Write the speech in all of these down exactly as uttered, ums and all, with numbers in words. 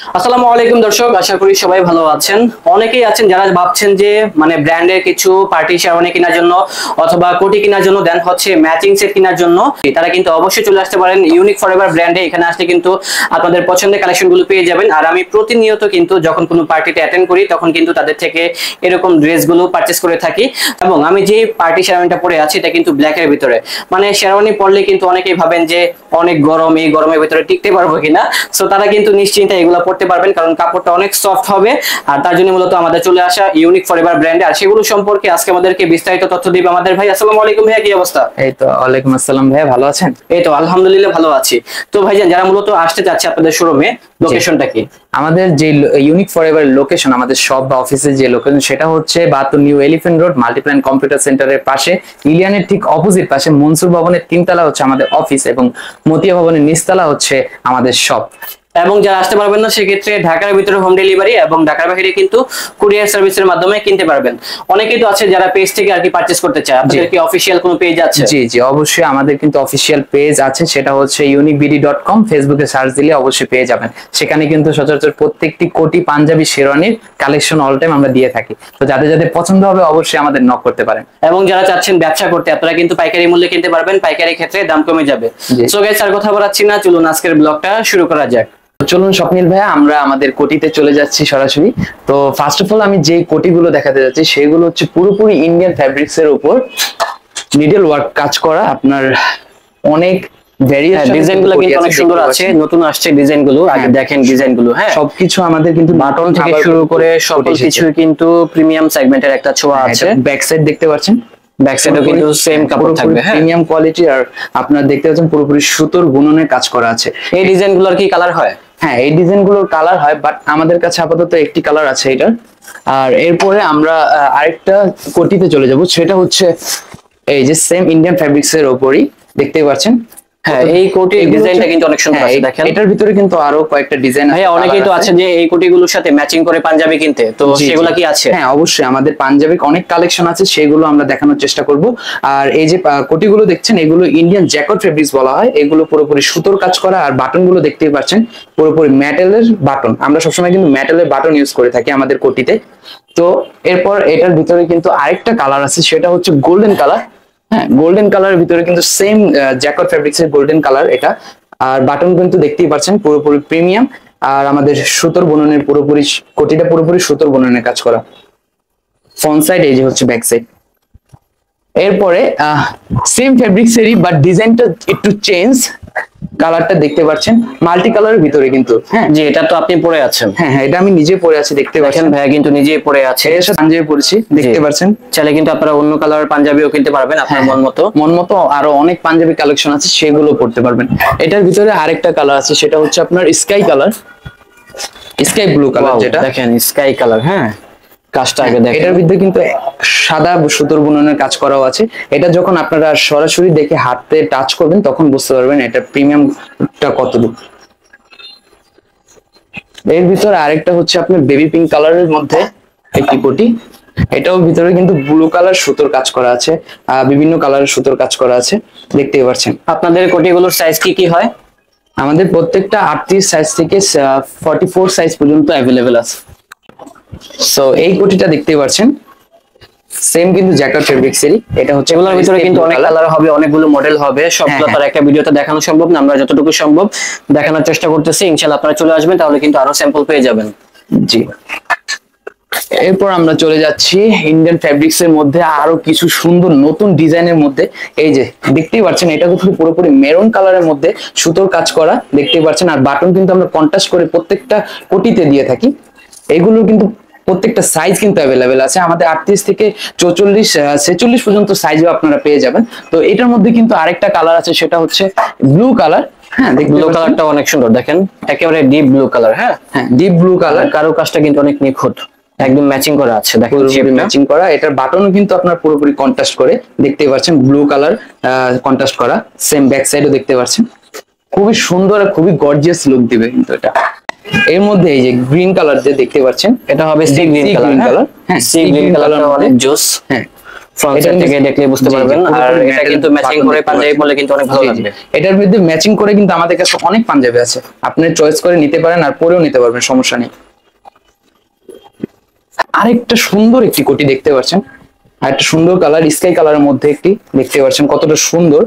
আসসালামু আলাইকুম দর্শক, আশা করি সবাই ভালো আছেন। অনেকেই আছেন যারা ভাবছেন যে মানে ব্র্যান্ডের কিছু পার্টি শেরওয়ানি কেনার জন্য অথবা কোটি কেনার জন্য, দেন হচ্ছে ম্যাচিং সেট কেনার জন্য, তারা কিন্তু অবশ্যই চলে আসতে পারেন ইউনিক ফরএভার ব্র্যান্ডে। এখানে আসলে কিন্তু আপনাদের পছন্দের কালেকশনগুলো পেয়ে যাবেন। আর আমি প্রতিনিয়ত কিন্তু যখন কোনো পার্টিতে অ্যাটেন্ড করি তখন কিন্তু তাদের থেকে এরকম ড্রেসগুলো পারচেস করে থাকি। এবং আমি যে পার্টি শেরওয়ানিটা পরে আছি এটা কিন্তু ব্ল্যাকের ভিতরে। মানে শেরওয়ানি পরলে কিন্তু অনেকেই ভাবেন যে অনেক গরম, এই গরমের ভিতরে টিকতে পারবো কিনা। সো তারা কিন্তু নিশ্চিন্তে এগুলো পড়তে পারবেন, কারণ কাপড়টা অনেক সফট হবে। আর তার জন্য মূলত আমাদের চলে আসা ইউনিক ফরএভার ব্র্যান্ডে। আর সেগুলো সম্পর্কে আজকে আমাদেরকে বিস্তারিত তথ্য দিবে আমাদের ভাই। আসসালামু আলাইকুম ভাইয়া, কি অবস্থা? এই তো ওয়ালাইকুম আসসালাম ভাইয়া, ভালো আছেন? এই তো আলহামদুলিল্লাহ ভালো আছি। তো ভাইজান, যারা মূলত আসতে চাচ্ছে আপনাদের শোরুমে, লোকেশনটা কি? আমাদের যে ইউনিক ফরএভার লোকেশন, আমাদের শপ বা অফিসের যে লোকেশন, সেটা হচ্ছে বাহাত্তর new elephant road, Multiplan computer সেন্টারের পাশে, ইলিয়ানের ঠিক অপোজিট পাশে, মনসুর ভবনের তিনতলা হচ্ছে আমাদের অফিস এবং মতিয়া ভবনের নিচতলা হচ্ছে আমাদের শপ। এবং যারা আসতে পারবেন না সেক্ষেত্রে ঢাকার ভিতরে হোম ডেলিভারি এবং ঢাকার বাইরে কিন্তু কুরিয়ার সার্ভিসের মাধ্যমে কিনতে পারবেন। অনেকেই তো আছে যারা পেজ থেকে আর কি পারচেজ করতে চায়। আপনাদের কি অফিশিয়াল কোনো পেজ আছে? জি জি অবশ্যই, আমাদের কিন্তু অফিশিয়াল পেজ আছে, সেটা হচ্ছে ইউনিক বিডি ডট কম। ফেসবুকে সার্চ দিলে অবশ্যই পেয়ে যাবেন। সেখানে কিন্তু সচরাচর প্রত্যেকটি কোটি পাঞ্জাবি শেরওয়ানির কালেকশন অল টাইম আমরা দিয়ে থাকি। তো যাদের যাদের পছন্দ হবে অবশ্যই আমাদের নক করতে পারেন। এবং যারা চাচ্ছেন ব্যবসা করতে, আপনারা কিন্তু পাইকারি মূল্যে কিনতে পারবেন। পাইকারি ক্ষেত্রে দাম কমে যাবে। সো গাইস, আর কথা বলাচ্ছি না, চলুন আজকের ব্লগটা শুরু করা যাক। চলুন স্বপ্নিল ভাইয়া, আমরা আমাদের কোটিতে চলে যাচ্ছি সরাসরি। তো ফার্স্ট অফ অল আমি যে কোটিগুলো দেখাতে যাচ্ছি সেগুলো হচ্ছে পুরোপুরি ইন্ডিয়ান ফ্যাব্রিক্স এর উপর নিডল ওয়ার্ক কাজ করা। আপনার অনেক ভেরিয়েশন, ডিজাইনগুলো কিন্তু অনেক সুন্দর আছে, নতুন আসছে ডিজাইনগুলো। আগে দেখেন ডিজাইনগুলো। হ্যাঁ, সবকিছু আমাদের কিন্তু বাটন থেকে শুরু করে সকল কিছু কিন্তু প্রিমিয়াম সেগমেন্টের একটা ছোঁয়া আছে। ব্যাক সাইড দেখতে পাচ্ছেন, ব্যাক সাইডেও কিন্তু সেম কাপড় থাকবে। হ্যাঁ, প্রিমিয়াম কোয়ালিটি। আর আপনারা দেখতে পাচ্ছেন পুরোপুরি সুতোর বুননের কাজ করা আছে। এই ডিজাইনগুলোর কি কালার হয়? হ্যাঁ, এই ডিজাইনগুলোর কালার হয়, বাট আমাদের কাছে আপাতত একটি কালার আছে এটার। আর এরপরে আমরা আরেকটা কোটিতে চলে যাব, সেটা হচ্ছে এই যে সেম ইন্ডিয়ান ফ্যাব্রিক্স এর উপরই দেখতেই পাচ্ছেন। হ্যাঁ, এই কোটির ডিজাইনটা কিন্তু অনেক সুন্দর আছে, দেখেন। এটার ভিতরে কিন্তু আরো কয়েকটা ডিজাইন আছে। ভাইয়া, অনেকেই তো আছে যে এই কোটিগুলোর সাথে ম্যাচিং করে পাঞ্জাবি কিনতে, তো সেগুলো কি আছে? হ্যাঁ অবশ্যই, আমাদের পাঞ্জাবির অনেক কালেকশন আছে, সেগুলো আমরা দেখানোর চেষ্টা করব। আর এই যে কোটিগুলো দেখছেন, এগুলো ইন্ডিয়ান জ্যাকট ফেব্রিক্স বলা হয়। এগুলো পুরোপুরি সুতোর কাজ করা। আর বাটন গুলো দেখতেই পাচ্ছেন পুরোপুরি মেটালের বাটন। আমরা সবসময় কিন্তু মেটালের বাটন ইউজ করে থাকি আমাদের কোটিতে। তো এরপর এটার ভিতরে কিন্তু আরেকটা কালার আছে, সেটা হচ্ছে গোল্ডেন কালার। হ্যাঁ, গোল্ডেন কালারের ভিতরে কিন্তু সেম জ্যাকট ফেব্রিক্স এর গোল্ডেন কালার এটা। আর বাটন কিন্তু দেখতেই পাচ্ছেন পুরোপুরি প্রিমিয়াম। আর আমাদের সুতোর বুননের পুরোপুরি কোটিটা পুরোপুরি সুতোর বুননের কাজ করা। ফ্রন্ট সাইড এই যে হচ্ছে ব্যাক সাইড। এরপরে সেম ফেব্রিক্স এরই বাট ডিজাইনটা একটু চেঞ্জ। কালারটা দেখতে পাচ্ছেন মাল্টি কালারের ভিতরে কিন্তু। হ্যাঁ জি, এটা তো আপনি পরে আছেন। হ্যাঁ হ্যাঁ, এটা আমি নিজে পরে আছি, দেখতে পাচ্ছেন। ভাইয়া কিন্তু নিজেই পরে আছে, এর সাথে পাঞ্জাবি পরেছি, দেখতে পাচ্ছেন। চাইলে কিন্তু আপনারা অন্য কালার পাঞ্জাবিও কিনতে পারবেন আপনার মন মতো। মন মতো আরো অনেক পাঞ্জাবি কালেকশন আছে, সেগুলো পড়তে পারবেন। এটার ভিতরে আরেকটা কালার আছে, সেটা হচ্ছে আপনার sky colour, sky blue colour, যেটা দেখেন স্কাই কালার। হ্যাঁ, কাজটা আগে দেখেন। এটার ভিতরে কিন্তু সাদা সুতোর বুননের কাজ করাও আছে। এটা যখন আপনারা সরাসরি দেখে হাতে টাচ করবেন তখন বুঝতে পারবেন এটা প্রিমিয়ামটা কতটুকু। এর ভিতরে আরেকটা হচ্ছে আপনার বেবি পিঙ্ক কালারের মধ্যে একটি কোটি। এটাও ভিতরে কিন্তু ব্লু কালার সুতোর কাজ করা আছে, বিভিন্ন কালারের সুতোর কাজ করা আছে, দেখতেই পাচ্ছেন। আপনাদের কোটিগুলোর সাইজ কি কি হয়? আমাদের প্রত্যেকটা আটত্রিশ সাইজ থেকে ফর্টি ফোর সাইজ পর্যন্ত অ্যাভেলেবেল আছে। সো এই কোটিটা দেখতেই পাচ্ছেন, সেম কিন্তু জ্যাকেট ফেব্রিক্স এরই। এটা হচ্ছে এগুলোর ভিতরে কিন্তু অনেক কালার হবে, অনেকগুলো মডেল হবে। সবগুলো তার একটা ভিডিওতে দেখানো সম্ভব না, আমরা যতটুকু সম্ভব দেখানোর চেষ্টা করতেছি। ইনশাআল্লাহ আপনারা চলে আসবেন, তাহলে কিন্তু আরো স্যাম্পল পেয়ে যাবেন। জি, এরপর আমরা চলে যাচ্ছি ইন্ডিয়ান ফ্যাব্রিক্স এর মধ্যে আরো কিছু সুন্দর নতুন ডিজাইনের মধ্যে। এই যে দেখতেই পাচ্ছেন, এটা কিন্তু পুরোপুরি মেরুন কালারের মধ্যে সুতোর কাজ করা, দেখতেই পাচ্ছেন। আর বাটন কিন্তু আমরা কন্ট্রাস্ট করে প্রত্যেকটা কোটিতে দিয়ে থাকি। এগুলো কিন্তু প্রত্যেকটা সাইজ কিন্তু অ্যাভেলেবেল আছে আমাদের, আটত্রিশ থেকে চৌচল্লিশ ছেচল্লিশ পর্যন্ত সাইজও আপনারা পেয়ে যাবেন। তো এটার মধ্যে কিন্তু আরেকটা কালার আছে, সেটা হচ্ছে ব্লু কালার। হ্যাঁ, ব্লু কালারটা অনেক সুন্দর, দেখেন একেবারে ডিপ ব্লু কালার। হ্যাঁ হ্যাঁ, ডিপ ব্লু কালার। কারো কাজটা কিন্তু অনেক নিখুঁত, একদম ম্যাচিং করা আছে, দেখেন ম্যাচিং করা। এটার বাটনও কিন্তু আপনার পুরোপুরি কন্ট্রাস্ট করে, দেখতে পাচ্ছেন ব্লু কালার কন্ট্রাস্ট করা। সেম ব্যাক সাইডও দেখতে পাচ্ছেন, খুবই সুন্দর আর খুবই গর্জিয়াস লুক দিবে কিন্তু এটা। এর মধ্যে এই যে গ্রিন কালার যে দেখতে পাচ্ছেন, এটা হবে সি গ্রিন কালার। হ্যাঁ, সি গ্রিন কালারটা অনেক জোস। হ্যাঁ, ফ্রন্ট সাইড থেকে দেখলে বুঝতে পারবেন। আর এটা কিন্তু ম্যাচিং করে পাঞ্জাবি পরলে কিন্তু অনেক ভালো লাগবে। এটার মধ্যে ম্যাচিং করে কিন্তু আমাদের কাছে অনেক পাঞ্জাবি আছে, আপনি চয়েস করে নিতে পারেন আর পরেও নিতে পারবেন, সমস্যা নেই। আরেকটা সুন্দর একটি কোটি দেখতে পাচ্ছেন, আর একটা সুন্দর কালার স্কাই কালারের মধ্যে একটি দেখতে পাচ্ছেন কতটা সুন্দর।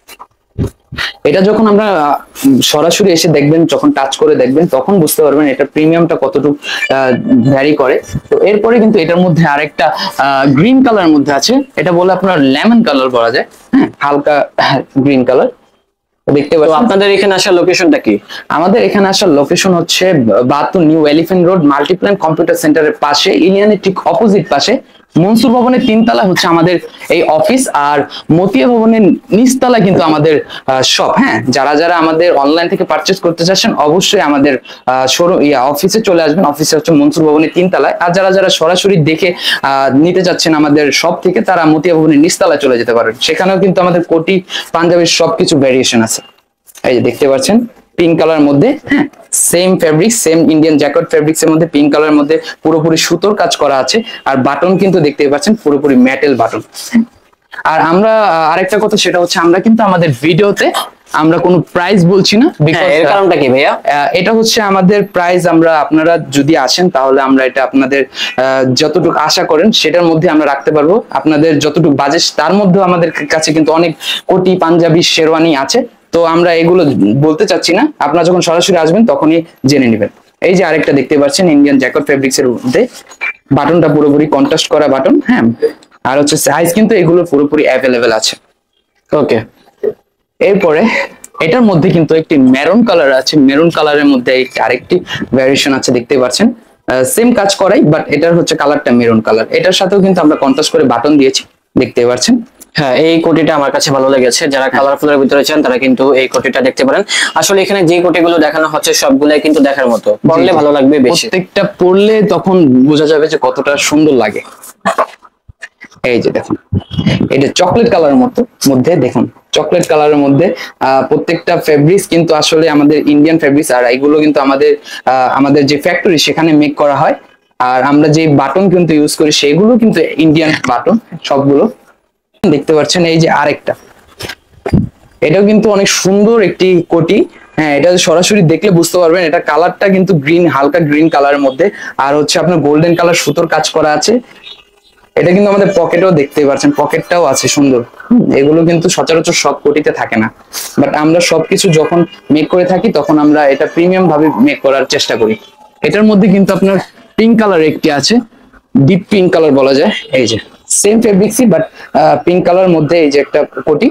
এটা যখন আমরা সরাসরি এসে দেখবেন, যখন টাচ করে দেখবেন তখন বুঝতে পারবেন এটা প্রিমিয়ামটা কতটুকু ভ্যারি করে। তো এরপরে কিন্তু এটার মধ্যে আরেকটা গ্রিন কালার মধ্যে আছে, এটা বলে আপনার লেমন কালার বলা যায়, হ্যাঁ হালকা গ্রিন কালার দেখতে পাচ্ছেন। আপনাদের এখানে আসার লোকেশনটা কি? আমাদের এখানে আসার লোকেশন হচ্ছে বাহাত্তর new elephant road Multiplan computer সেন্টারের পাশে, ইলিয়ানের ঠিক অপোজিট পাশে মনসুর ভবনের তিনতলা হচ্ছে আমাদের এই অফিস, আর মতিয়া ভবনের নিচতলা কিন্তু আমাদের শপ। হ্যাঁ, যারা যারা আমাদের অনলাইন থেকে পারচেজ করতে চাচ্ছেন অবশ্যই আমাদের শোরুম ইয়া অফিসে চলে আসবেন, অফিসে হচ্ছে মনসুর ভবনের তিনতলায়। আর যারা যারা সরাসরি দেখে আহ নিতে চাচ্ছেন আমাদের শপ থেকে, তারা মতিয়া ভবনের নিচতলায় চলে যেতে পারেন, সেখানেও কিন্তু আমাদের কোটি পাঞ্জাবির সবকিছু ভ্যারিয়েশন আছে। এই যে দেখতে পাচ্ছেন পিঙ্ক কালার মধ্যে, হ্যাঁ same fabric, same Indian jacket fabrics এর মধ্যে পিঙ্ক কালার মধ্যে পুরোপুরি সুতোর কাজ করা আছে, আর বাটন কিন্তু দেখতে পাচ্ছেন পুরোপুরি মেটাল বাটন। আর আমরা আরেকটা কথা, সেটা হচ্ছে আমরা কিন্তু আমাদের ভিডিওতে আমরা কোনো প্রাইস বলছি না। এর কারণটা কি ভাইয়া? এটা হচ্ছে আমাদের প্রাইস, আমরা আপনারা যদি আসেন তাহলে আমরা এটা আপনাদের যতটুকু আশা করেন সেটার মধ্যে আমরা রাখতে পারবো, আপনাদের যতটুকু বাজেট তার মধ্যে আমাদের কাছে কিন্তু অনেক কোটি পাঞ্জাবি শেরওয়ানি আছে, তো আমরা এগুলো বলতে চাচ্ছি না, আপনারা যখন সরাসরি আসবেন তখনই জেনে নেবেন। এই যে আরেকটা দেখতে পাচ্ছেন ইন্ডিয়ান জ্যাকেট ফেব্রিক্স এর মধ্যে, বাটনটা পুরোপুরি কন্ট্রাস্ট করা বাটন, হ্যাঁ আর হচ্ছে সাইজ কিন্তু এগুলো পুরোপুরি অ্যাভেলেবেল আছে। ওকে, এরপরে এটার মধ্যে কিন্তু একটি মেরুন কালার আছে, মেরুন কালারের মধ্যে আরেকটি ভ্যারিয়েশন আছে দেখতে পাচ্ছেন, সেম কাজ করাই বাট এটার হচ্ছে কালারটা মেরুন কালার, এটার সাথেও কিন্তু আমরা কন্ট্রাস্ট করে বাটন দিয়েছি দেখতে পাচ্ছেন। হ্যাঁ, এই কোটিটা আমার কাছে ভালো লেগেছে, যারা কালারফুলের ভিতরে চান তারা কিন্তু এই কোটিটা দেখতে পারেন। আসলে এখানে যে কোটিগুলো দেখানো হচ্ছে সবগুলাই কিন্তু দেখার মতো, পরলে ভালো লাগবে বেশি, প্রত্যেকটা পরলে তখন বোঝা যাবে যে কতটা সুন্দর লাগে। এই যে দেখুন এটা চকলেট কালারের মতো মধ্যে, দেখুন চকলেট কালারের মধ্যে প্রত্যেকটা ফেব্রিক্স কিন্তু আসলে আমাদের ইন্ডিয়ান ফেব্রিক্স, আর এগুলো কিন্তু আমাদের আমাদের যে ফ্যাক্টরি সেখানে মেক করা হয়, আর আমরা যে বাটন কিন্তু ইউজ করি সেগুলো কিন্তু ইন্ডিয়ান বাটন সবগুলো দেখতে পাচ্ছেন। এই যে আরেকটা, এটাও কিন্তু অনেক সুন্দর একটি কোটি, হ্যাঁ এটা সরাসরি দেখলে বুঝতে পারবেন, এটা কালারটা কিন্তু গ্রিন, হালকা গ্রিন কালারের মধ্যে, আর হচ্ছে আপনার গোল্ডেন কালার সুতোর কাজ করা আছে। এটা কিন্তু আমাদের পকেটেও দেখতে পাচ্ছেন, পকেটটাও আছে সুন্দর, এগুলো কিন্তু সচরাচর সব কোটিতে থাকে না, বাট আমরা সবকিছু যখন মেক করে থাকি তখন আমরা এটা প্রিমিয়াম ভাবে মেক করার চেষ্টা করি। এটার মধ্যে কিন্তু আপনার পিঙ্ক কালার একটি আছে, ডিপ পিঙ্ক কালার বলা যায়, এই যে সেম ফেব্রিক্সই বাট পিঙ্ক কালার মধ্যে এই যে একটা কোটি।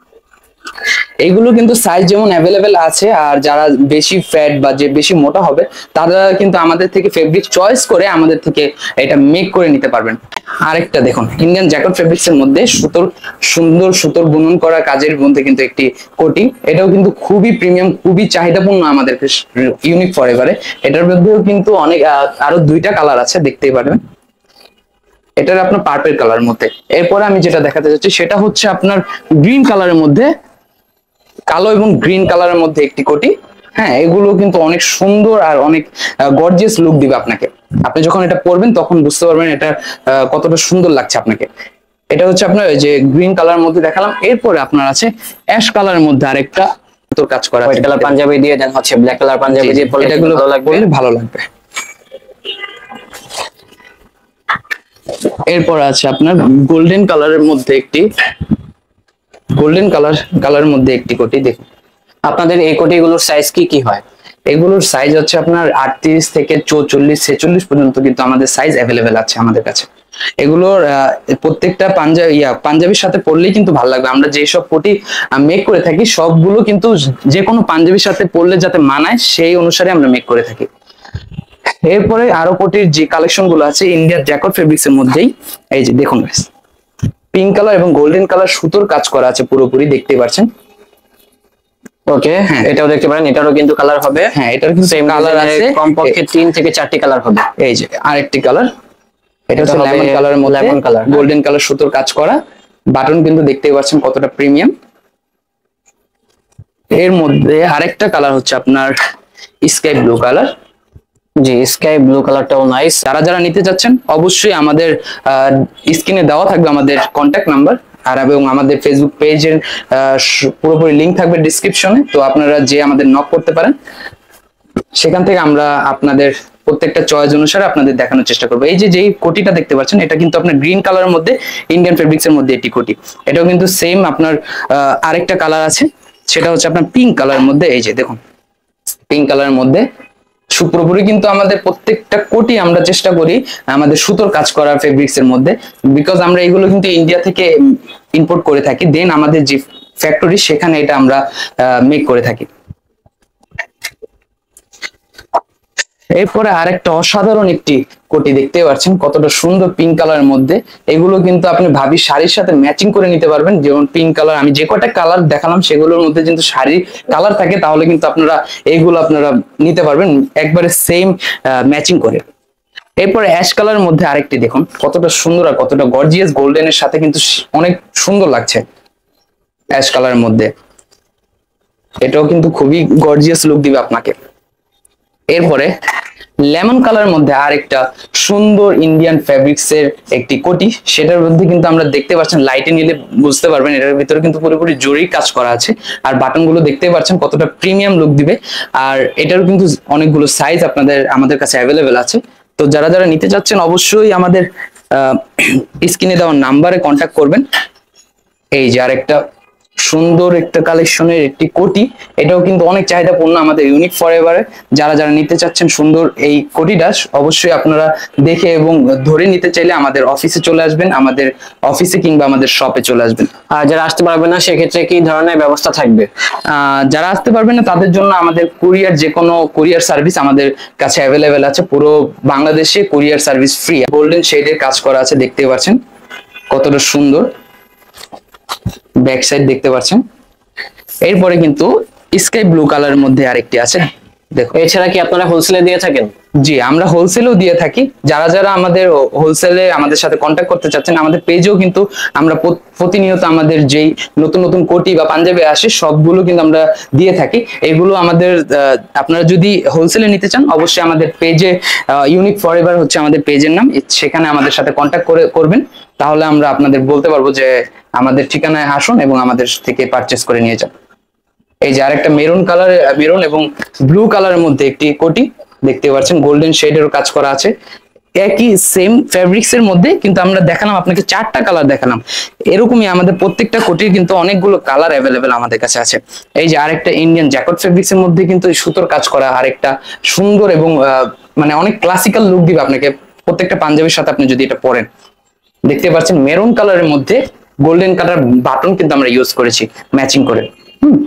এইগুলো কিন্তু সাইজ যেমন অ্যাভেলেবেল আছে, আর যারা বেশি ফ্যাট বা যে বেশি মোটা হবে তারা কিন্তু আমাদের থেকে ফেব্রিক চয়েস করে আমাদের থেকে এটা মেক করে নিতে পারবেন। আরেকটা দেখুন ইন্ডিয়ান জ্যাকেট ফেব্রিক্স এর মধ্যে সুতোর সুন্দর সুতোর বুনন করা কাজের মধ্যে কিন্তু একটি কোটি, এটাও কিন্তু খুবই প্রিমিয়াম, খুবই চাহিদাপূর্ণ আমাদের ইউনিক ফরএভারে। এটার মধ্যেও কিন্তু অনেক আরো দুইটা কালার আছে দেখতেই পারবেন, এটার আপনার পার্পল কালার মধ্যে। এরপরে আমি যেটা দেখাতে চাচ্ছি সেটা হচ্ছে আপনার গ্রিন কালারের মধ্যে, কালো এবং গ্রিন কালারের মধ্যে একটি কোটি, হ্যাঁ এগুলো কিন্তু অনেক সুন্দর আর অনেক গর্জিয়াস লুক দিবে আপনাকে, আপনি যখন এটা পরবেন তখন বুঝতে পারবেন এটা কতটা সুন্দর লাগছে আপনাকে। এটা হচ্ছে আপনার যে গ্রিন কালার মধ্যে দেখালাম, এরপরে আপনার আছে অ্যাশ কালারের মধ্যে আরেকটা সুতোর কাজ করা, হোয়াইট কালার পাঞ্জাবি দিয়ে দেন হচ্ছে ব্ল্যাক কালার পাঞ্জাবি দিয়ে পরলে এটাগুলো ভালো লাগবে, ভালো লাগবে। এরপর আছে আপনার গোল্ডেন কালারের মধ্যে একটি, গোল্ডেন কালার কালারের মধ্যে একটি কোটি। দেখুন আপনাদের এই কোটিগুলোর সাইজ কি কি হয়? এগুলোর সাইজ হচ্ছে আপনার আটত্রিশ থেকে চৌচল্লিশ ছেচল্লিশ পর্যন্ত কিন্তু আমাদের সাইজ অ্যাভেলেবেল আছে আমাদের কাছে। এগুলোর প্রত্যেকটা পাঞ্জাবি ইয়া পাঞ্জাবির সাথে পরলেই কিন্তু ভালো লাগবে, আমরা যেসব কোটি মেক করে থাকি সবগুলো কিন্তু যে কোনো পাঞ্জাবির সাথে পরলে যাতে মানায় সেই অনুসারে আমরা মেক করে থাকি। এরপরে আরো কোটির যে কালেকশন গুলো আছে ইন্ডিয়ান জ্যাকেট ফেব্রিক্স এর মধ্যেই, এই যে দেখুন পিঙ্ক কালার এবং গোল্ডেন কালার সুতোর কাজ করা আছে পুরোপুরি দেখতে পাচ্ছেন। ওকে, হ্যাঁ এটাও দেখতে পারেন, এটারও কিন্তু কালার হবে, হ্যাঁ এটার কিন্তু সেম কালার আছে, কমপক্ষে তিন থেকে চারটি কালার হবে। এই যে আরেকটি কালার, এটা হচ্ছে লেমন কালারের মধ্যে লেমন কালার, গোল্ডেন কালার সুতোর কাজ করা, বাটন কিন্তু দেখতেই পাচ্ছেন কতটা প্রিমিয়াম। এর মধ্যে আরেকটা কালার হচ্ছে আপনার স্কাই ব্লু কালার, জি, স্কাই ব্লু কালারটাও নাইস। যারা যারা নিতে চাচ্ছেন অবশ্যই আমাদের স্ক্রিনে দেওয়া থাকবে আমাদের কন্ট্যাক্ট নাম্বার, আর এবং আমাদের ফেসবুক পেজের পুরোপুরি লিংক থাকবে ডিসক্রিপশনে, তো আপনারা যে আমাদের নক করতে পারেন, সেখান থেকে আমরা আপনাদের প্রত্যেকটা চয়েস অনুসারে আপনাদের দেখানোর চেষ্টা করবো। এই যে যেই কোটিটা দেখতে পাচ্ছেন এটা কিন্তু আপনার গ্রিন কালারের মধ্যে ইন্ডিয়ান ফেব্রিক্স এর মধ্যে একটি কোটি, এটাও কিন্তু সেম আপনার আহ, আরেকটা কালার আছে, সেটা হচ্ছে আপনার পিঙ্ক কালারের মধ্যে। এই যে দেখুন পিঙ্ক কালারের মধ্যে পুরোপুরি কিন্তু আমাদের প্রত্যেকটা কোটি আমরা চেষ্টা করি আমাদের সুতোর কাজ করা ফেব্রিক্স এর মধ্যে, বিকজ আমরা এগুলো কিন্তু ইন্ডিয়া থেকে ইম্পোর্ট করে থাকি, দেন আমাদের যে ফ্যাক্টরি সেখানে এটা আমরা মেক করে থাকি। এরপরে আরেকটা অসাধারণ একটি কোটি দেখতে পাচ্ছেন কতটা সুন্দর পিঙ্ক কালারের মধ্যে, এগুলো কিন্তু আপনি ভাবি শাড়ির সাথে ম্যাচিং করে নিতে পারবেন। যেমন পিঙ্ক কালার আমি যে কটা কালার দেখালাম সেগুলোর মধ্যে কিন্তু শাড়ির কালার থাকে, তাহলে কিন্তু আপনারা এইগুলো আপনারা নিতে পারবেন একবারে সেম ম্যাচিং করে। এরপরে অ্যাশ কালারের মধ্যে আরেকটি দেখুন কতটা সুন্দর আর কতটা গর্জিয়াস, গোল্ডেনের সাথে কিন্তু অনেক সুন্দর লাগছে অ্যাশ কালারের মধ্যে, এটাও কিন্তু খুবই গর্জিয়াস লুক দিবে আপনাকে। এরপরে লেমন কালারের মধ্যে আরেকটা সুন্দর ইন্ডিয়ান ফেব্রিক্স এর একটি কোটি, সেটার মধ্যে কিন্তু আমরা দেখতে পাচ্ছেন লাইটে নিলে বুঝতে পারবেন এটার ভিতরে কিন্তু পুরোপুরি জরির কাজ করা আছে, আর বাটন গুলো দেখতে পাচ্ছেন কতটা প্রিমিয়াম লুক দিবে। আর এটারও কিন্তু অনেকগুলো সাইজ আপনাদের আমাদের কাছে অ্যাভেলেবেল আছে, তো যারা যারা নিতে চাচ্ছেন অবশ্যই আমাদের স্ক্রিনে দেওয়া নাম্বারে কন্ট্যাক্ট করবেন। এই যে আরেকটা সুন্দর একটা কালেকশনের একটি কোটি, এটাও কিন্তু অনেক চাহিদাপূর্ণ আমাদের ইউনিক ফরএভারে। যারা যারা নিতে চাচ্ছেন সুন্দর এই কোটিটা অবশ্যই আপনারা দেখে এবং ধরে নিতে চাইলে আমাদের অফিসে চলে আসবেন, আমাদের অফিসে কিংবা আমাদের শপে চলে আসবেন। আর যারা আসতে পারবে না সেক্ষেত্রে কি ধরনের ব্যবস্থা থাকবে? আহ যারা আসতে পারবেন না তাদের জন্য আমাদের কুরিয়ার, যে কোনো কুরিয়ার সার্ভিস আমাদের কাছে অ্যাভেলেবেল আছে, পুরো বাংলাদেশে কুরিয়ার সার্ভিস ফ্রি। গোল্ডেন শেডের কাজ করা আছে দেখতে পাচ্ছেন কতটা সুন্দর, ব্যাক সাইড দেখতে পাচ্ছেন। এরপরে কিন্তু স্কাই ব্লু কালারের মধ্যে আরেকটি আছে দেখো। এছাড়া কি আপনারা হোলসেলে দিয়ে থাকেন? জি, আমরা হোলসেলও দিয়ে থাকি। যারা যারা আমাদের হোলসেলে আমাদের সাথে কন্ট্যাক্ট করতে চাচ্ছেন, আমাদের পেজেও কিন্তু আমরা প্রতিনিয়ত আমাদের যেই নতুন নতুন কোটি বা পাঞ্জাবি আসে সবগুলো কিন্তু আমরা দিয়ে থাকি। এগুলো আমাদের আপনারা যদি হোলসেলে নিতে চান অবশ্যই আমাদের পেজে, ইউনিক ফরএভার হচ্ছে আমাদের পেজের নাম, সেখানে আমাদের সাথে কন্ট্যাক্ট করে করবেন, তাহলে আমরা আপনাদের বলতে পারবো যে আমাদের ঠিকানায় আসুন এবং আমাদের থেকে পারচেস করে নিয়ে যান। এই যে আরেকটা মেরুন কালার, মেরুন এবং ব্লু কালারের মধ্যে একটি কোটি দেখতে পাচ্ছেন, গোল্ডেন শেডের কাজ করা আছে, একই সেম ফেব্রিক্স এর মধ্যে, কিন্তু আমরা দেখালাম আপনাকে চারটা কালার দেখালাম। এরকমই আমাদের প্রত্যেকটা কোটির কিন্তু অনেকগুলো কালার অ্যাভেলেবেল আমাদের কাছে আছে। এই যে আরেকটা ইন্ডিয়ান জ্যাকেট ফেব্রিক্স এর মধ্যে কিন্তু সুতোর কাজ করা আরেকটা সুন্দর এবং মানে অনেক ক্লাসিক্যাল লুক দিবে আপনাকে প্রত্যেকটা পাঞ্জাবির সাথে আপনি যদি এটা পরেন। দেখতে পাচ্ছেন মেরুন কালারের মধ্যে গোল্ডেন কালার বাটন কিন্তু আমরা ইউজ করেছি ম্যাচিং করে। হুম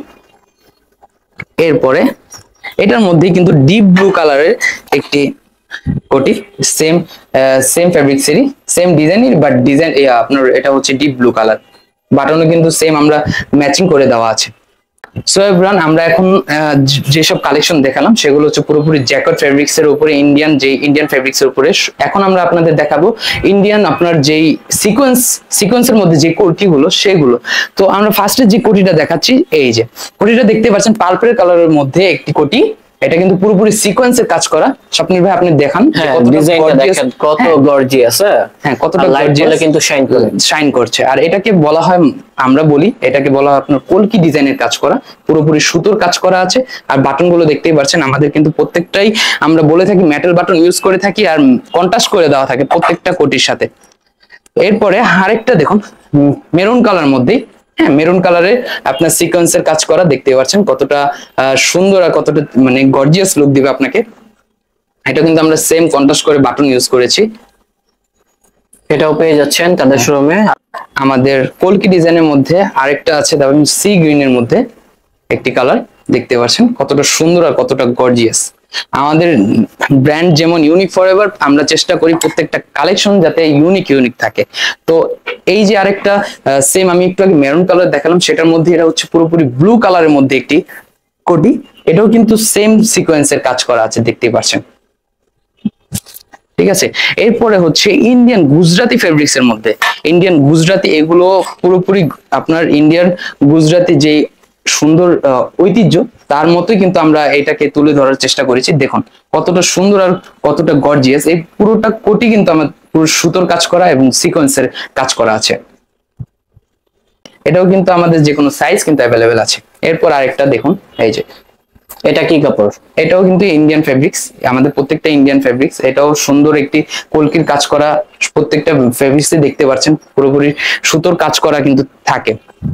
এরপরে এটার মধ্যে কিন্তু ডিপ ব্লু কালারের একটি কোটি, সেম সেম ফেব্রিক্সেরই সেম ডিজাইনের, বাট ডিজাইন আপনার এটা হচ্ছে ডিপ ব্লু কালার, বাটনও কিন্তু সেম আমরা ম্যাচিং করে দেওয়া আছে। সো এভরিওয়ান, আমরা এখন যেসব কালেকশন দেখালাম সেগুলো হচ্ছে পুরোপুরি জ্যাকেট ফেব্রিক্স এর উপরে, ইন্ডিয়ান যে ইন্ডিয়ান ফেব্রিক্স এর উপরে। এখন আমরা আপনাদের দেখাবো ইন্ডিয়ান আপনার যেই সিকোয়েন্স সিকোয়েন্সের মধ্যে যে কোটিগুলো সেগুলো। তো আমরা ফার্স্টে যে কোটিটা দেখাচ্ছি, এই যে কোটিটা দেখতে পাচ্ছেন পার্পল কালারের মধ্যে একটি কোটি, এটা কিন্তু পুরোপুরি সিকোয়েন্সের কাজ করা। স্বপ্নিল ভাই আপনি দেখান ডিজাইনটা দেখেন কত গর্জিয়াস। হ্যাঁ, কতটা গর্জিয়াস কিন্তু শাইন করে শাইন করছে। আর এটাকে বলা হয়, আমরা বলি এটাকে বলা হয় আপনার কলকি ডিজাইনের কাজ করা, পুরোপুরি সুতোর কাজ করা আছে। আর বাটন গুলো দেখতেই পাচ্ছেন আমাদের কিন্তু প্রত্যেকটাই আমরা বলে থাকি মেটাল বাটন ইউজ করে থাকি, আর কন্ট্রাস্ট করে দেওয়া থাকে প্রত্যেকটা কোটির সাথে। এরপরে আরেকটা দেখুন মেরুন কালার মধ্যে, হ্যাঁ মেরুন কালারে আপনার সিকোয়েন্সের কাজ করা দেখতে পাচ্ছেন কতটা সুন্দর আর কতটা মানে গর্জিয়াস লুক দিবে আপনাকে। এটা কিন্তু আমরা সেম কন্ট্রাস্ট করে বাটন ইউজ করেছি, এটাও পেয়ে যাচ্ছেন তাদের শোরুমে। আমাদের কলকি ডিজাইনের মধ্যে আরেকটা আছে দেখুন সি গ্রিন এর মধ্যে একটি কালার দেখতে পাচ্ছেন কতটা সুন্দর আর কতটা গর্জিয়াস। আমাদের ব্র্যান্ড যেমন ইউনিক ফরএভার, আমরা চেষ্টা করি প্রত্যেকটা কালেকশন যাতে ইউনিক ইউনিক থাকে। তো এই যে আরেকটা সেম আমি একটু আগে মেরুন কালার দেখালাম, সেটার মধ্যে এটা হচ্ছে পুরোপুরি ব্লু কালারের মধ্যে একটি কোটি, এটাও কিন্তু সেম সিকোয়েন্সের কাজ করা আছে দেখতেই পাচ্ছেন। ঠিক আছে, এরপরে হচ্ছে ইন্ডিয়ান গুজরাটি ফেব্রিক্স এর মধ্যে, ইন্ডিয়ান গুজরাটি, এগুলো পুরোপুরি আপনার ইন্ডিয়ান গুজরাটি যে সুন্দর ঐতিহ্য, তার মতোই কিন্তু আমরা এটাকে তুলে ধরার চেষ্টা করেছি। দেখুন কতটা সুন্দর আর কতটা গর্জিয়াস। এই পুরোটা কোটি কিন্তু আমার পুরো সুতোর কাজ করা এবং সিকোয়েন্সের কাজ করা আছে। এটাও কিন্তু আমাদের যে কোনো সাইজ কিন্তু অ্যাভেলেবেল আছে। এরপর আরেকটা দেখুন, এই যে এটা কি কাপড়? এটাও কিন্তু ইন্ডিয়ান ফেব্রিক্স, আমাদের প্রত্যেকটা ইন্ডিয়ান ফেব্রিক্স। এটাও সুন্দর একটি কলকির কাজ করা, প্রত্যেকটা ফেব্রিক্সে দেখতে পাচ্ছেন পুরোপুরি সুতোর কাজ করা কিন্তু থাকে।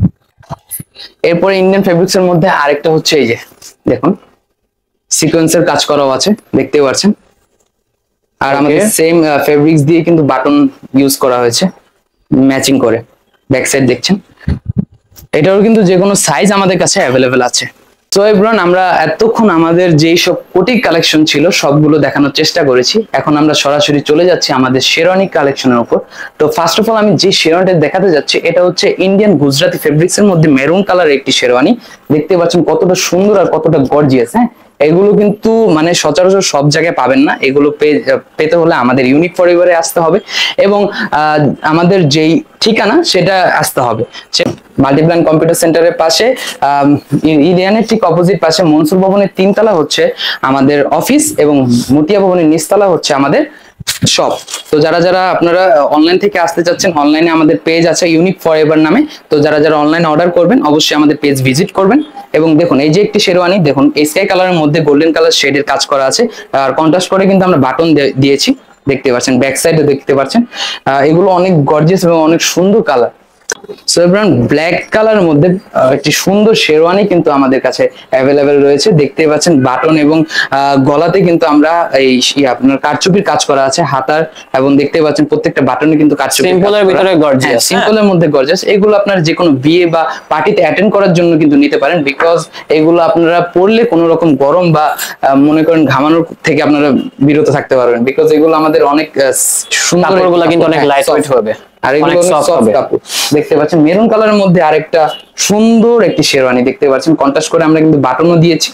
এরপরে ইন্ডিয়ান ফেব্রিক্স এর মধ্যে আরেকটা হচ্ছে এই যে দেখুন সিকোয়েন্সের কাজ করাও আছে, দেখতে পাচ্ছেন। আর আমাদের সেম ফেব্রিক্স দিয়ে কিন্তু বাটন ইউজ করা হয়েছে ম্যাচিং করে। ব্যাক সাইড দেখছেন, এটারও কিন্তু যে কোনো সাইজ আমাদের কাছে অ্যাভেলেবেল আছে। তো এভরিওয়ান, আমরা এতক্ষণ আমাদের যেই সব কোটি কালেকশন ছিল সবগুলো দেখানোর চেষ্টা করেছি। এখন আমরা সরাসরি চলে যাচ্ছি আমাদের শেরওয়ানি কালেকশনের উপর। তো ফার্স্ট অফ অল আমি যে শেরওয়ানিটা দেখাতে যাচ্ছি এটা হচ্ছে ইন্ডিয়ান গুজরাটি ফেব্রিক্স এর মধ্যে মেরুন কালারের একটি শেরওয়ানি। দেখতে পাচ্ছেন কতটা সুন্দর আর কতটা গর্জিয়াস। হ্যাঁ, এগুলো কিন্তু মানে সচরাচর সব জায়গায় পাবেন না। এগুলো পেতে হলে আমাদের ইউনিক ফরএভারে আসতে হবে এবং আমাদের যেই ঠিকানা সেটা আসতে হবে। মাল্টিপ্ল্যান কম্পিউটার সেন্টারের পাশে ইলিয়ানের ঠিক অপোজিট পাশে মনসুর ভবনের তিনতলা হচ্ছে আমাদের অফিস এবং মতিয়া ভবনের নিচতলা হচ্ছে আমাদের শপ। তো যারা যারা আপনারা অনলাইন থেকে আসতে চাচ্ছেন, অনলাইনে আমাদের পেজ আছে ইউনিক ফরএভার নামে। তো যারা যারা অনলাইনে অর্ডার করবেন অবশ্যই আমাদের পেজ ভিজিট করবেন। এবং দেখুন এই যে একটি শেরওয়ানি, দেখুন স্কাই কালারের মধ্যে গোল্ডেন কালার শেডের কাজ করা আছে আর কন্ট্রাস্ট করে কিন্তু আমরা বাটন দিয়েছি, দেখতে পাচ্ছেন। ব্যাক সাইডে দেখতে পাচ্ছেন এগুলো অনেক গর্জিয়াস এবং অনেক সুন্দর কালার। সো এভরিওয়ান, ব্ল্যাক কালারের মধ্যে একটি সুন্দর শেরওয়ানি কিন্তু আমাদের কাছে অ্যাভেলেবেল রয়েছে। দেখতে পাচ্ছেন বাটন এবং গলাতে কিন্তু আমরা এই আপনার কারচুপির কাজ করা আছে হাতার, এবং দেখতে পাচ্ছেন প্রত্যেকটা বাটনে কিন্তু কারচুপি। সিম্পলের ভিতরে গর্জিয়াস, সিম্পলের মধ্যে গর্জিয়াস। এগুলো আপনার যে কোনো বিয়ে বা পার্টিতে অ্যাটেন্ড করার জন্য কিন্তু নিতে পারেন, বিকজ এগুলো আপনারা পরলে কোনো রকম গরম বা মনে করেন ঘামানোর থেকে আপনারা বিরত থাকতে পারবেন, বিকজ এগুলো আমাদের অনেক সুন্দর, কাপড়গুলো কিন্তু অনেক লাইট ওয়েট হবে। আর এগুলো সফট কাপড়। দেখতে পাচ্ছেন মেরুন কালারের মধ্যে আরেকটা সুন্দর একটি শেরওয়ানি, দেখতে পাচ্ছেন কন্ট্রাস্ট করে আমরা কিন্তু বাটনও দিয়েছি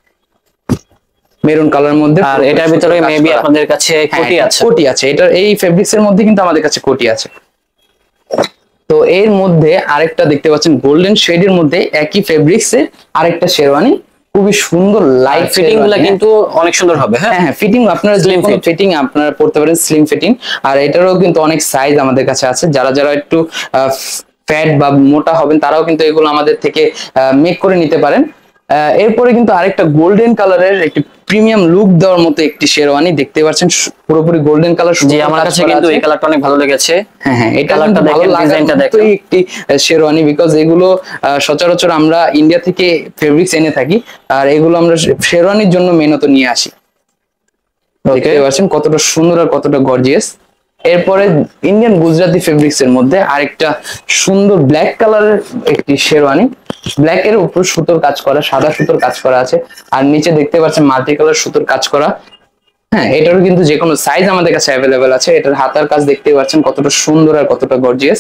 মেরুন কালারের মধ্যে। আর এটার ভিতরে মেবি আপনাদের কাছে কোটি আছে। কোটি আছে, এটা এই ফেব্রিক্স এর মধ্যে কিন্তু আমাদের কাছে কোটি আছে। তো এর মধ্যে আরেকটা দেখতে পাচ্ছেন গোল্ডেন শেডের মধ্যে একই ফেব্রিক্স এর আরেকটা শেরওয়ানি, খুবই সুন্দর লাইট ফিটিং গুলা কিন্তু অনেক সুন্দর হবে। হ্যাঁ হ্যাঁ, ফিটিং আপনারা স্লিম ফিটিং আপনারা পড়তে পারেন, স্লিম ফিটিং। আর এটারও কিন্তু অনেক সাইজ আমাদের কাছে আছে। যারা যারা একটু ফ্যাট বা মোটা হবেন তারাও কিন্তু এগুলো আমাদের থেকে মেক করে নিতে পারেন। এরপরে কিন্তু আরেকটা গোল্ডেন কালারের একটি প্রিমিয়াম লুক দেওয়ার মতো একটি শেরওয়ানি, দেখতে পাচ্ছেন পুরোপুরি গোল্ডেন কালার। জি, আমার কাছে কিন্তু এই কালারটা অনেক ভালো লেগেছে। হ্যাঁ হ্যাঁ, এটা কালারটা দেখেন, ডিজাইনটা দেখেন, একটি শেরওয়ানি, বিকজ এগুলো সচরাচর আমরা ইন্ডিয়া থেকে ফেব্রিক্স এনে থাকি আর এগুলো আমরা শেরওয়ানির জন্য মেহনত নিয়ে আসি। দেখতে পাচ্ছেন কতটা সুন্দর আর কতটা গর্জিয়াস। এরপরে ইন্ডিয়ান গুজরাটি ফেব্রিক্স এর মধ্যে আরেকটা সুন্দর ব্ল্যাক কালারের একটি শেরওয়ানি, ব্ল্যাক এর উপর সুতোর কাজ করা, সাদা সুতোর কাজ করা আছে আর নিচে দেখতে পাচ্ছেন মাল্টি কালার সুতোর কাজ করা। হ্যাঁ, এটারও কিন্তু যে কোনো সাইজ আমাদের কাছে অ্যাভেলেবেল আছে। এটার হাতার কাজ দেখতে পাচ্ছেন কতটা সুন্দর আর কতটা গর্জিয়াস।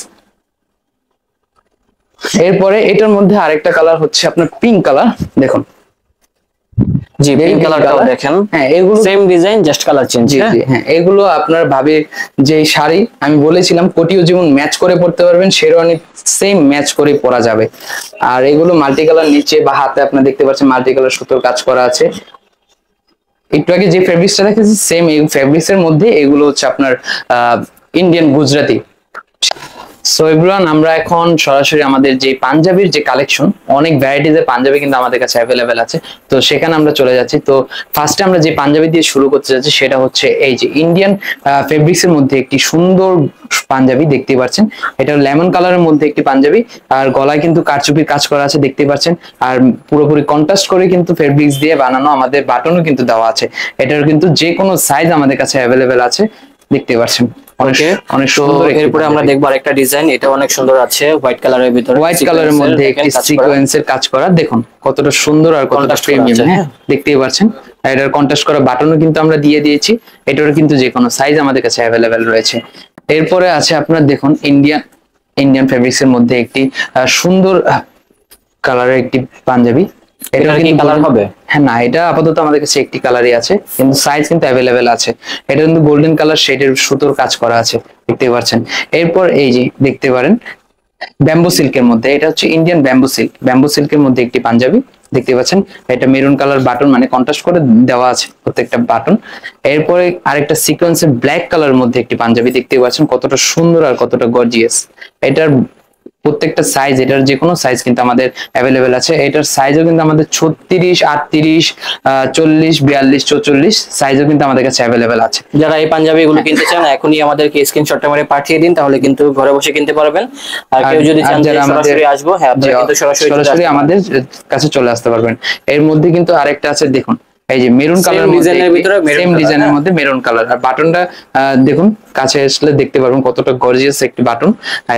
এরপরে এটার মধ্যে আরেকটা কালার হচ্ছে আপনার পিঙ্ক কালার, দেখুন। জি, পিঙ্ক কালারটাও দেখেন। হ্যাঁ, এগুলো same design, just colour change. জি জি হ্যাঁ, এগুলো আপনার ভাবে যে শাড়ি আমি বলেছিলাম কোটিও যেমন ম্যাচ করে পড়তে পারবেন, শেরওয়ানি সেম ম্যাচ করে পরা যাবে। আর এগুলো মাল্টি কালার, নিচে বা হাতে আপনারা দেখতে পাচ্ছেন মাল্টি কালার সুতোর কাজ করা আছে। একটু আগে যে ফেব্রিক্সটা দেখেছি সেম এই ফেব্রিক্স এর মধ্যে এগুলো হচ্ছে আপনার ইন্ডিয়ান গুজরাটি। সো এভরিওয়ান, আমরা এখন সরাসরি আমাদের যে পাঞ্জাবির যে কালেকশন, অনেক ভ্যারাইটিজের পাঞ্জাবি কিন্তু আমাদের কাছে অ্যাভেলেবেল আছে, তো সেখানে আমরা চলে যাচ্ছি। তো ফার্স্টে আমরা যে পাঞ্জাবি দিয়ে শুরু করতে যাচ্ছি সেটা হচ্ছে এই যে ইন্ডিয়ান ফেব্রিক্স এর মধ্যে একটি সুন্দর পাঞ্জাবি, দেখতে পাচ্ছেন। এটা লেমন কালারের মধ্যে একটি পাঞ্জাবি আর গলায় কিন্তু কারচুপির কাজ করা আছে, দেখতে পাচ্ছেন। আর পুরোপুরি কন্ট্রাস্ট করে কিন্তু ফেব্রিক্স দিয়ে বানানো, আমাদের বাটনও কিন্তু দেওয়া আছে। এটার কিন্তু যে কোনো সাইজ আমাদের কাছে অ্যাভেলেবেল আছে, দেখতে পাচ্ছেন। অনেক সুন্দর। এরপরে আমরা দেখব আরেকটা ডিজাইন, এটা অনেক সুন্দর আছে, হোয়াইট কালারের ভিতরে, হোয়াইট কালারের মধ্যে একটি সিকোয়েন্সের কাজ করা। দেখুন কতটা সুন্দর আর কতটা প্রিমিয়াম। হ্যাঁ, দেখতেই পাচ্ছেন। এটার কন্ট্রাস্ট করা বাটনও কিন্তু আমরা দিয়ে দিয়েছি। এটার কিন্তু যে কোনো সাইজ আমাদের কাছে অ্যাভেলেবেল রয়েছে। এরপরে আছে আপনার দেখুন ইন্ডিয়ান ইন্ডিয়ান ফেব্রিক্স এর মধ্যে একটি সুন্দর কালারের একটি পাঞ্জাবি। এটা কি কালার হবে? হ্যাঁ, না, এটা আপাতত আমাদের কাছে একটি কালারই আছে, কিন্তু সাইজ কিন্তু অ্যাভেলেবেল আছে। এটা কিন্তু গোল্ডেন কালার শেডের সুতোর কাজ করা আছে, দেখতে পাচ্ছেন। এরপর এই যে দেখতে পারেন ব্যাম্বু সিল্কের মধ্যে, এটা হচ্ছে ইন্ডিয়ান ব্যাম্বু সিল্ক, ব্যাম্বু সিল্কের মধ্যে একটি পাঞ্জাবি দেখতে পাচ্ছেন। এটা মেরুন কালার বাটন, মানে কন্ট্রাস্ট করে দেওয়া আছে প্রত্যেকটা বাটন। এরপরে আরেকটা সিকোয়েন্সের ব্ল্যাক কালারের মধ্যে একটি পাঞ্জাবি দেখতে পাচ্ছেন, কতটা সুন্দর আর কতটা গর্জিয়াস। এটার প্রত্যেকটা সাইজ, এটার যে কোনো সাইজ কিন্তু আমাদের অ্যাভেলেবেল আছে। এটার সাইজও কিন্তু আমাদের ছত্রিশ, আটত্রিশ, চল্লিশ, বিয়াল্লিশ, চৌচল্লিশ সাইজও কিন্তু আমাদের কাছে অ্যাভেলেবেল আছে। যারা এই পাঞ্জাবি গুলো কিনতে চান এখনই আমাদেরকে স্ক্রিনশটটা মারে পাঠিয়ে দিন, তাহলে কিন্তু ঘরে বসে কিনতে পারবেন। আর কেউ যদি চান যে সরাসরি আসবো, হ্যাঁ আপনারা কিন্তু সরাসরি সরাসরি আমাদের কাছে চলে আসতে পারবেন। এর মধ্যে কিন্তু আরেকটা আছে দেখুন, এই যে মেরুন কালার ডিজাইনের ভিতরে, সেম ডিজাইনের মধ্যে মেরুন কালার, আর বাটনটা দেখুন কাছে আসলে দেখতে পারবেন কতটা গর্জিয়াস একটি বাটন।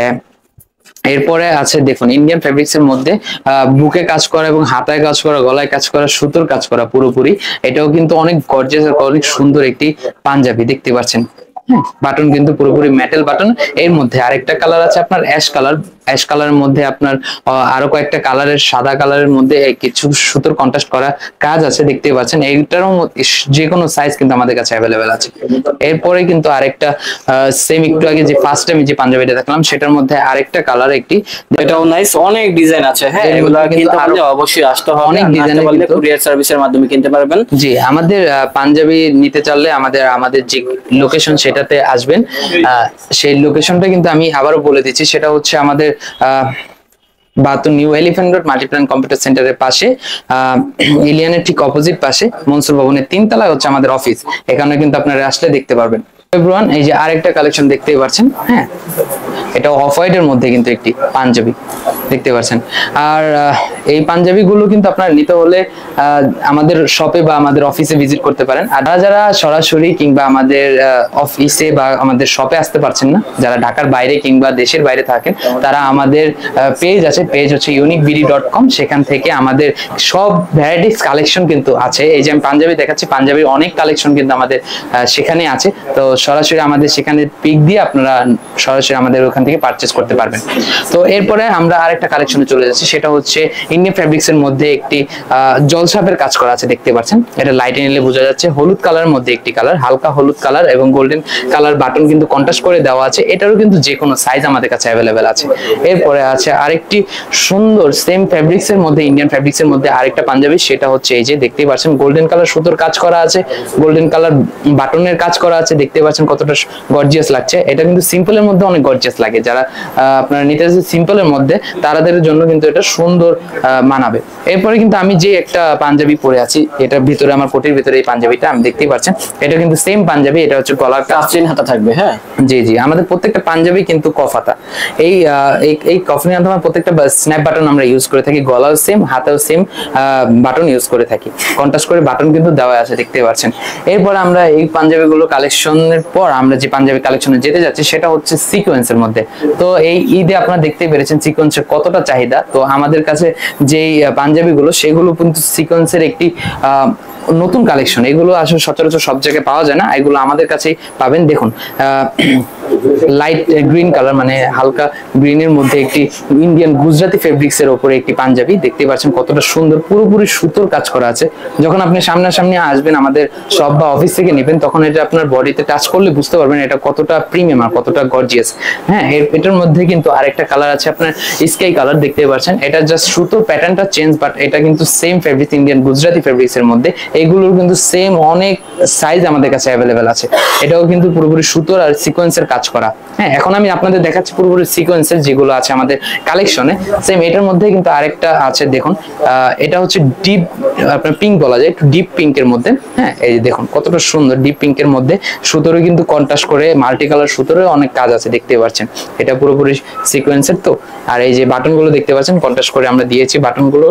এরপরে আছে দেখুন ইন্ডিয়ান ফেব্রিক্স এর মধ্যে বুকে কাজ করা এবং হাতায় কাজ করা, গলায় কাজ করা, সুতোর কাজ করা পুরোপুরি। এটাও কিন্তু অনেক গর্জিয়াস আর অনেক সুন্দর একটি পাঞ্জাবি দেখতে পাচ্ছেন। বাটন কিন্তু পুরোপুরি মেটাল বাটন। এর মধ্যে আরেকটা কালার আছে আপনার অ্যাশ কালার, অ্যাশ কালারের মধ্যে আপনার আরো কয়েকটা কালারের, সাদা কালারের মধ্যে কিছু সুতোর কন্ট্রাস্ট করা কাজ আছে দেখতে পাচ্ছেন। এইটারও যে কোনো সাইজ কিন্তু আমাদের কাছে অ্যাভেলেবেল আছে। এরপরে কিন্তু আরেকটা সেম একটু আগে যে ফার্স্ট টাইম যে পাঞ্জাবিটা দেখলাম সেটার মধ্যে আরেকটা কালার একটি, এটাও নাইস, অনেক ডিজাইন আছে। হ্যাঁ এগুলো কিন্তু আপনি অবশ্যই আসতে হবে, অনেক ডিজাইন বললে কুরিয়ার সার্ভিসের মাধ্যমে কিনতে পারবেন। জি, আমাদের পাঞ্জাবি নিতে চাইলে আমাদের আমাদের যে লোকেশন সেটাতে আসবেন। সেই লোকেশনটা কিন্তু আমি আবারও বলে দিচ্ছি, সেটা হচ্ছে আমাদের আহ বাহাত্তর new elephant road Multiplan computer সেন্টারের পাশে, আহ এলিয়ানের ঠিক অপোজিট পাশে মনসুর ভবনের তিনতলায় হচ্ছে আমাদের অফিস। এখানে কিন্তু আপনারা আসলে দেখতে পারবেন। এভরিওয়ান, এই যে আরেকটা কালেকশন দেখতেই পাচ্ছেন, হ্যাঁ এটা অফ হোয়াইটের মধ্যে কিন্তু একটি পাঞ্জাবি দেখতে পাচ্ছেন। আর এই পাঞ্জাবি গুলো কিন্তু আপনারা নিতে হলে আমাদের শপে বা আমাদের অফিসে ভিজিট করতে পারেন। আর যারা যারা সরাসরি কিংবা আমাদের অফিসে বা আমাদের শপে আসতে পারছেন না, যারা ঢাকার বাইরে কিংবা দেশের বাইরে থাকেন, তারা আমাদের পেজ আছে, পেজ হচ্ছে ইউনিক বিডি ডট কম, সেখান থেকে আমাদের সব ভ্যারাইটিস কালেকশন কিন্তু আছে। এই যে আমি পাঞ্জাবি দেখাচ্ছি, পাঞ্জাবির অনেক কালেকশন কিন্তু আমাদের সেখানে আছে। তো সরাসরি আমাদের সেখানে পিক দিয়ে আপনারা সরাসরি আমাদের ওখান থেকে পারচেজ করতে পারবেন। তো এরপরে আমরা আরেকটা কালেকশনে চলে যাচ্ছি, সেটা হচ্ছে ইন্ডিয়ান ফেব্রিক্স এর মধ্যে একটি জলছাপের কাজ করা আছে দেখতে পাচ্ছেন। এটা লাইটে নিলে বোঝা যাচ্ছে, হলুদ কালারের মধ্যে একটি কালার, হালকা হলুদ কালার এবং গোল্ডেন কালার বাটন কিন্তু কন্ট্রাস্ট করে দেওয়া আছে। এটারও কিন্তু যে কোনো সাইজ আমাদের কাছে অ্যাভেলেবেল আছে। এরপরে আছে আরেকটি সুন্দর সেম ফেব্রিক্স এর মধ্যে, ইন্ডিয়ান ফেব্রিক্স এর মধ্যে আরেকটা পাঞ্জাবি, সেটা হচ্ছে এই যে দেখতেই পাচ্ছেন গোল্ডেন কালার সুতোর কাজ করা আছে, গোল্ডেন কালার বাটনের কাজ করা আছে, দেখতে পাচ্ছেন কতটা গর্জিয়াস লাগছে। এটা কিন্তু সিম্পলের মধ্যে অনেক গর্জিয়াস লাগে, যারা আপনারা নিতে চাচ্ছেন সিম্পলের মধ্যে তাদের জন্য কিন্তু এটা সুন্দর মানাবে। এরপরে কিন্তু আমি যে একটা পাঞ্জাবি পরে আছি, এটার ভিতরে আমার কোটির ভিতরে এই পাঞ্জাবিটা আমি দেখতেই পাচ্ছেন, এটা কিন্তু সেম পাঞ্জাবি। এটা হচ্ছে গলার কাফচিন হাতা থাকবে। হ্যাঁ জি জি, আমাদের প্রত্যেকটা পাঞ্জাবি কিন্তু কফ হাতা। এই এই কফিন হাতা প্রত্যেকটা স্ন্যাপ বাটন আমরা ইউজ করে থাকি, গলাও সেম, হাতেও সেম বাটন ইউজ করে থাকি, কন্ট্রাস্ট করে বাটন কিন্তু দেওয়া আছে দেখতে পাচ্ছেন। এরপর আমরা এই পাঞ্জাবিগুলো কালেকশনের পর আমরা যে পাঞ্জাবি কালেকশনে যেতে যাচ্ছি সেটা হচ্ছে সিকোয়েন্সের মধ্যে। তো এই ঈদে আপনারা দেখতে পেরেছেন সিকোয়েন্সের কতটা চাহিদা। তো আমাদের কাছে যেই পাঞ্জাবিগুলো সেগুলো কিন্তু সিকোয়েন্সের একটি আহ নতুন কালেকশন, এগুলো আসলে সচরাচর সব জায়গায় পাওয়া যায় না, এগুলো আমাদের কাছেই পাবেন। দেখুন লাইট গ্রিন কালার, মানে হালকা গ্রিনের মধ্যে একটি ইন্ডিয়ান গুজরাটি ফেব্রিক্স এর উপরে একটি পাঞ্জাবি দেখতে পাচ্ছেন, কতটা সুন্দর, পুরোপুরি সুতোর কাজ করা আছে। যখন আপনি সামনাসামনি আসবেন আমাদের শপ বা অফিস থেকে নেবেন, তখন এটা আপনার বডিতে টাচ করলে বুঝতে পারবেন এটা কতটা প্রিমিয়াম আর কতটা গর্জিয়াস। হ্যাঁ, এটার মধ্যে কিন্তু আরেকটা কালার আছে আপনার স্কাই কালার দেখতে পাচ্ছেন। এটা জাস্ট সুতোর প্যাটার্নটা চেঞ্জ, বাট এটা কিন্তু same fabrics, Indian Gujarati fabrics এর মধ্যে। এগুলোর কিন্তু সেম অনেক সাইজ আমাদের কাছে অ্যাভেলেবেল আছে। এটাও কিন্তু পুরোপুরি সুতোর আর সিকোয়েন্সের কাজ করা। হ্যাঁ, এখন আমি আপনাদের দেখাচ্ছি পুরোপুরি সিকোয়েন্সের যেগুলো আছে আমাদের কালেকশনে। সেম এটার মধ্যে কিন্তু আরেকটা আছে দেখুন, এটা হচ্ছে ডিপ আপনার পিঙ্ক বলা যায়, একটু ডিপ পিঙ্কের মধ্যে। হ্যাঁ, এই যে দেখুন কতটা সুন্দর ডিপ পিঙ্কের মধ্যে, সুতোরে কিন্তু কন্ট্রাস্ট করে মাল্টি কালার সুতোরে অনেক কাজ আছে দেখতে পাচ্ছেন। এটা পুরোপুরি সিকোয়েন্সের। তো আর এই যে বাটনগুলো দেখতে পাচ্ছেন কন্ট্রাস্ট করে আমরা দিয়েছি বাটনগুলো।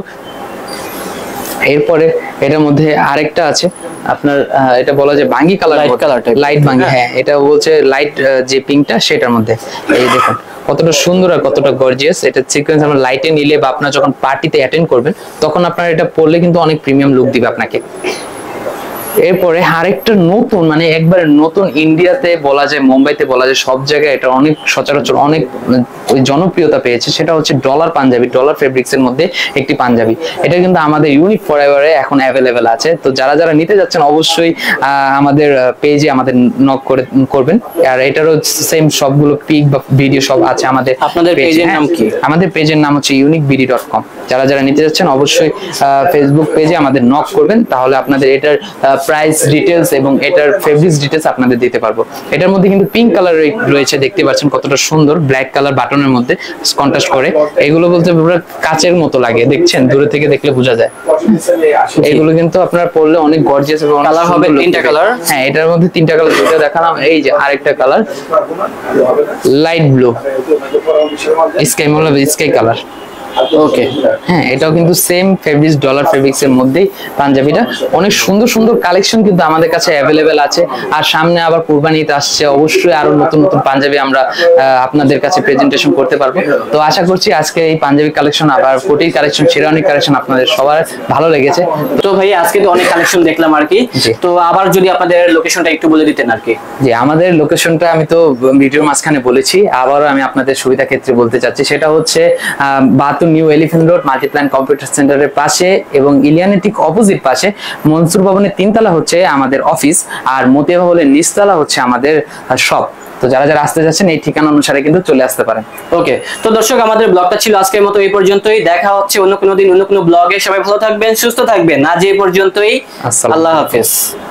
এরপরে এটার মধ্যে আরেকটা আছে আপনার, এটা বলা যায় বাঙ্গি কালার, লাইট বাঙ্গি। হ্যাঁ, এটা বলছে লাইট যে পিঙ্কটা সেটার মধ্যে। এই দেখুন কতটা সুন্দর আর কতটা গর্জিয়াস। এটা সিকোয়েন্স আমরা লাইটে নিলে বা আপনার যখন পার্টিতে অ্যাটেন্ড করবেন তখন আপনার এটা পরলে কিন্তু অনেক প্রিমিয়াম লুক দিবে আপনাকে। এরপরে আরেকটা নতুন মানে একবারে নতুন ইন্ডিয়াতে বলা যায়, মুম্বাইতে বলা যায়, সব জায়গায় এটা অনেক সচরাচর অনেক ওই জনপ্রিয়তা পেয়েছে, সেটা হচ্ছে ডলার পাঞ্জাবি। ডলার ফেব্রিক্স এর মধ্যে একটি পাঞ্জাবি, এটা কিন্তু আমাদের ইউনিক ফরএভারে এখন অ্যাভেলেবেল আছে। তো যারা যারা নিতে যাচ্ছেন অবশ্যই আমাদের পেজে আমাদের নক করে করবেন। আর এটারও সেম সবগুলো পিক বা ভিডিও সব আছে আমাদের। আপনাদের পেজের নাম কি? আমাদের পেজের নাম হচ্ছে ইউনিক বিডি ডট কম। যারা যারা নিতে যাচ্ছেন অবশ্যই ফেসবুক পেজে আমাদের নক করবেন, তাহলে আপনাদের এটার প্রাইস ডিটেলস এবং এটার ফেব্রিক্স ডিটেলস আপনাদের দিতে পারবো। এটার মধ্যে কিন্তু পিঙ্ক কালার রয়েছে, দেখতে পাচ্ছেন কতটা সুন্দর, ব্ল্যাক কালার বাটনের মধ্যে কন্ট্রাস্ট করে। এগুলো বলতে পুরো কাচের মতো লাগে, দেখছেন দূরে থেকে দেখলে বোঝা যায়। এগুলো কিন্তু আপনার পরলে অনেক গর্জিয়াস এবং কালার হবে তিনটা কালার। হ্যাঁ, এটার মধ্যে তিনটা কালার, দুটো দেখালাম, এই যে আরেকটা কালার লাইট ব্লু, স্কাই মনে স্কাই কালার। ওকে, হ্যাঁ, এটাও কিন্তু সেম ফেব্রিক্স, ডলার ফেব্রিক্স এর মধ্যেই পাঞ্জাবিটা। অনেক সুন্দর সুন্দর কালেকশন কিন্তু আমাদের কাছে অ্যাভেলেবেল আছে। আর সামনে আবার কুরবানি ঈদ আসছে, অবশ্যই আরো নতুন নতুন পাঞ্জাবি আমরা আপনাদের কাছে প্রেজেন্টেশন করতে পারবো। তো আশা করছি আজকে এই পাঞ্জাবি কালেকশন, আবার কোটির কালেকশন, শেরওয়ানি কালেকশন আপনাদের সবার ভালো লেগেছে। তো ভাই আজকে তো অনেক কালেকশন দেখলাম আর কি, তো আবার যদি আপনাদের লোকেশনটা একটু বলে দিতেন আর কি। জি, আমাদের লোকেশনটা আমি তো ভিডিওর মাঝখানে বলেছি, আবারও আমি আপনাদের সুবিধা ক্ষেত্রে বলতে চাচ্ছি। সেটা হচ্ছে বাহাত্তর new elephant road, Multiplan computer সেন্টারের পাশে এবং ইলিয়ানের ঠিক অপোজিট পাশে মনসুর ভবনের তিনতলা হচ্ছে আমাদের অফিস, আর মতিয়া ভবনের নিচতলা হচ্ছে আমাদের শপ। তো যারা যারা আসতে যাচ্ছেন এই ঠিকানা অনুসারে কিন্তু চলে আসতে পারেন। ওকে, তো দর্শক আমাদের ব্লগটা ছিল আজকের মতো এই পর্যন্তই। দেখা হচ্ছে অন্য কোনো দিন অন্য কোনো ব্লগে। সবাই ভালো থাকবেন, সুস্থ থাকবেন। আজ এই পর্যন্তই, আল্লাহ হাফেজ।